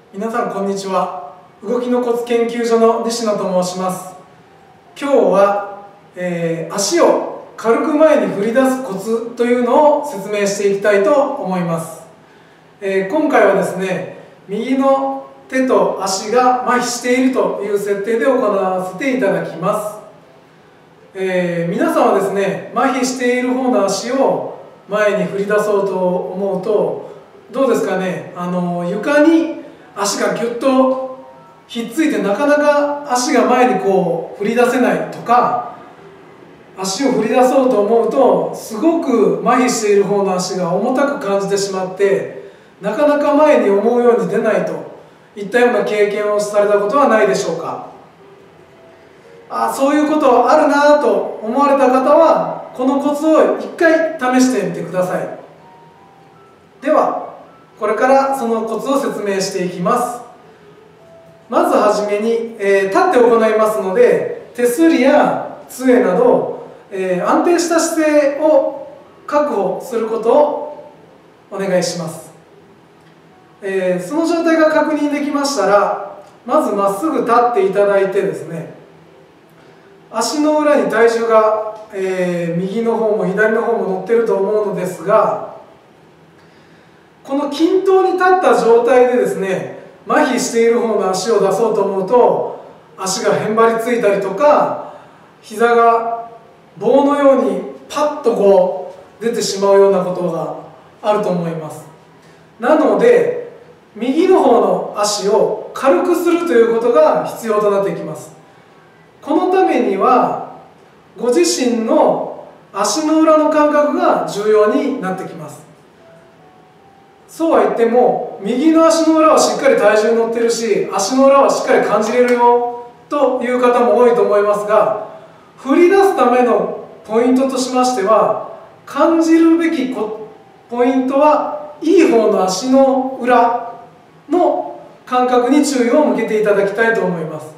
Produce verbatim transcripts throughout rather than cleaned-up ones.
皆さんこんにちは。動きのコツ研究所の西野と申します。今日は、えー、足を軽く前に振り出すコツというのを説明していきたいと思います。えー、今回はですね、右の手と足が麻痺しているという設定で行わせていただきます。えー、皆さんはですね、麻痺している方の足を前に振り出そうと思うとどうですかね。あの床に足がぎゅっとひっついてなかなか足が前にこう振り出せないとか、足を振り出そうと思うとすごく麻痺している方の足が重たく感じてしまってなかなか前に思うように出ないといったような経験をされたことはないでしょうか。あ、そういうことあるなと思われた方はこのコツを一回試してみてください。ではこれからそのコツを説明していきます。まずはじめに、えー、立って行いますので手すりや杖など、えー、安定した姿勢を確保することをお願いします。えー、その状態が確認できましたらまずまっすぐ立っていただいてですね、足の裏に体重が、えー、右の方も左の方も乗っていると思うのですが、この均等に立った状態でですね、麻痺している方の足を出そうと思うと足がへんばりついたりとか膝が棒のようにパッとこう出てしまうようなことがあると思います。なので右の方の足を軽くするということが必要となってきます。このためにはご自身の足の裏の感覚が重要になってきます。そうは言っても右の足の裏はしっかり体重乗ってるし足の裏はしっかり感じれるよという方も多いと思いますが、振り出すためのポイントとしましては感じるべきポイントはいい方の足の裏の感覚に注意を向けていただきたいと思います。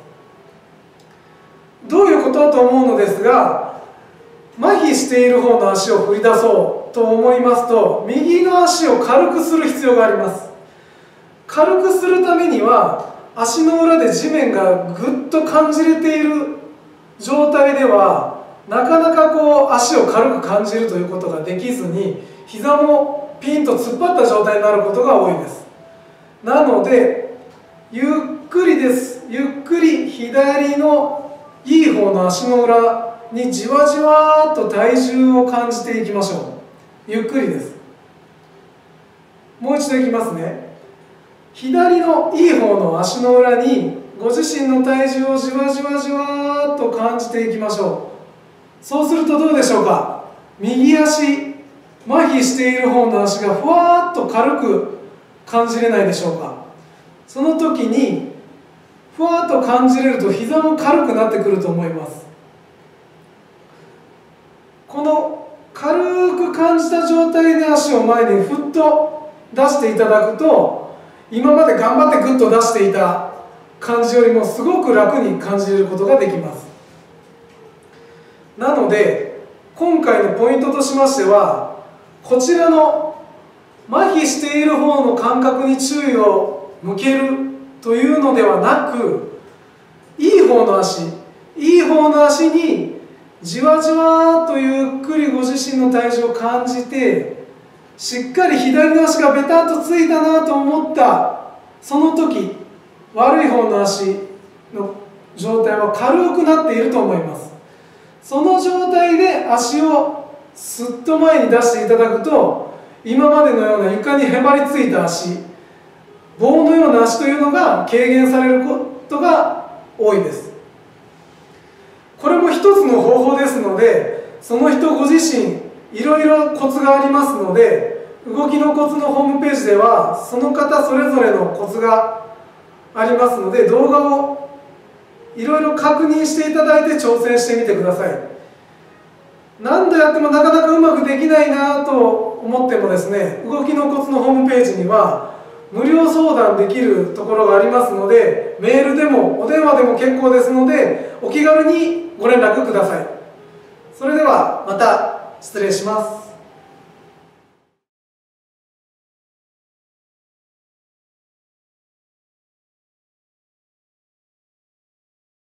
どういうことと思うのですが、麻痺している方の足を振り出そうと思いますと右の足を軽くする必要があります。軽くするためには足の裏で地面がぐっと感じれている状態ではなかなかこう足を軽く感じるということができずに膝もピンと突っ張った状態になることが多いです。なのでゆっくりです。ゆっくり左のいい方の足の裏にじわじわと体重を感じていきましょう。ゆっくりです。もう一度いきますね。左のいい方の足の裏にご自身の体重をじわじわじわと感じていきましょう。そうするとどうでしょうか。右足、麻痺している方の足がふわっと軽く感じれないでしょうか。その時にふわっと感じれると膝も軽くなってくると思います。この軽く感じた状態で足を前にふっと出していただくと今まで頑張ってグッと出していた感じよりもすごく楽に感じることができます。なので今回のポイントとしましてはこちらの麻痺している方の感覚に注意を向けるというのではなく、いい方の足いい方の足にじわじわとゆっくりご自身の体重を感じてしっかり左の足がベタッとついたなと思ったその時悪い方の足の状態は軽くなっていると思います。その状態で足をすっと前に出していただくと今までのような床にへばりついた足、棒のような足というのが軽減されることが多いです。これも一つの方法ですのでその人ご自身いろいろコツがありますので動きのコツのホームページではその方それぞれのコツがありますので動画をいろいろ確認していただいて挑戦してみてください。何度やってもなかなかうまくできないなと思ってもですね、動きのコツのホームページには無料相談できるところがありますのでメールでもお電話でも結構ですのでお気軽にご連絡ください。それではまた失礼します。